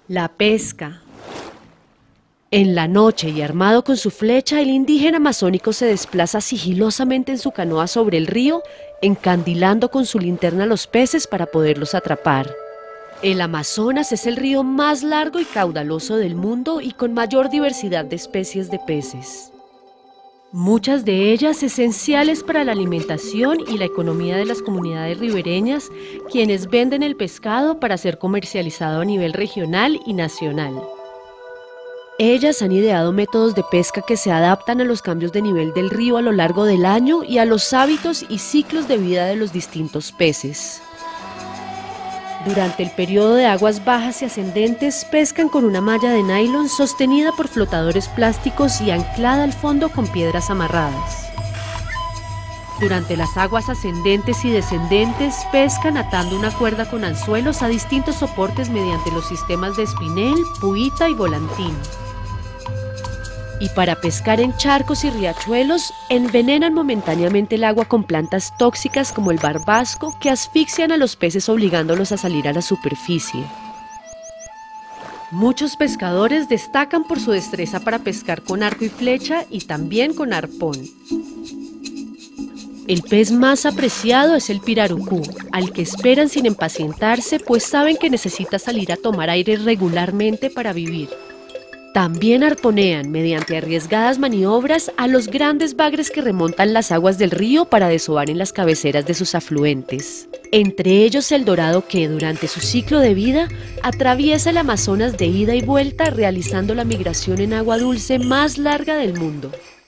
La pesca. En la noche y armado con su flecha, el indígena amazónico se desplaza sigilosamente en su canoa sobre el río, encandilando con su linterna los peces para poderlos atrapar. El Amazonas es el río más largo y caudaloso del mundo y con mayor diversidad de especies de peces. Muchas de ellas esenciales para la alimentación y la economía de las comunidades ribereñas, quienes venden el pescado para ser comercializado a nivel regional y nacional. Ellas han ideado métodos de pesca que se adaptan a los cambios de nivel del río a lo largo del año y a los hábitos y ciclos de vida de los distintos peces. Durante el periodo de aguas bajas y ascendentes, pescan con una malla de nylon sostenida por flotadores plásticos y anclada al fondo con piedras amarradas. Durante las aguas ascendentes y descendentes, pescan atando una cuerda con anzuelos a distintos soportes mediante los sistemas de espinel, puita y volantín. Y para pescar en charcos y riachuelos, envenenan momentáneamente el agua con plantas tóxicas como el barbasco que asfixian a los peces obligándolos a salir a la superficie. Muchos pescadores destacan por su destreza para pescar con arco y flecha y también con arpón. El pez más apreciado es el pirarucú, al que esperan sin impacientarse, pues saben que necesita salir a tomar aire regularmente para vivir. También arponean, mediante arriesgadas maniobras, a los grandes bagres que remontan las aguas del río para desovar en las cabeceras de sus afluentes. Entre ellos el dorado que, durante su ciclo de vida, atraviesa el Amazonas de ida y vuelta, realizando la migración en agua dulce más larga del mundo.